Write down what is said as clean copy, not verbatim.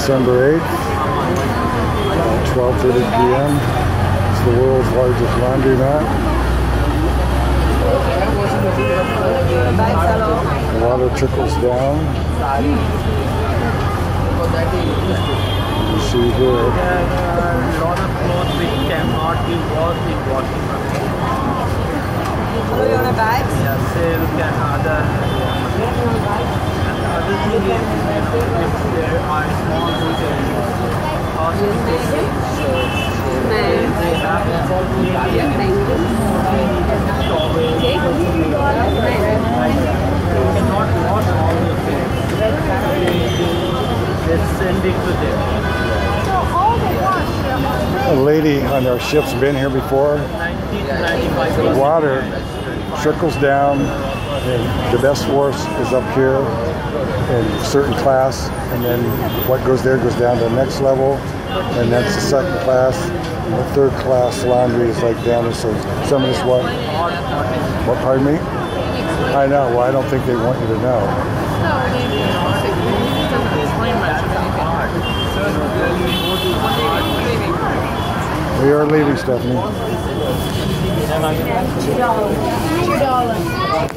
December 8th, 12:30 p.m. It's the world's largest laundromat. The water trickles down. You see here. There are a lot of clothes which cannot be washed in washing machine. Do you want a bag? Yeah, silk and other. And the other thing is, if there are small retailers, they have cannot wash all the things. They send it to them. A lady on our ship's been here before. 1995. The water trickles down, and the best wharf is up here in a certain class, and then what goes there goes down to the next level, and that's the second class. And the third class laundry is like down there. So some of this what pardon me? I know. Well, I don't think they want you to know. We are leaving, Stephanie. $2.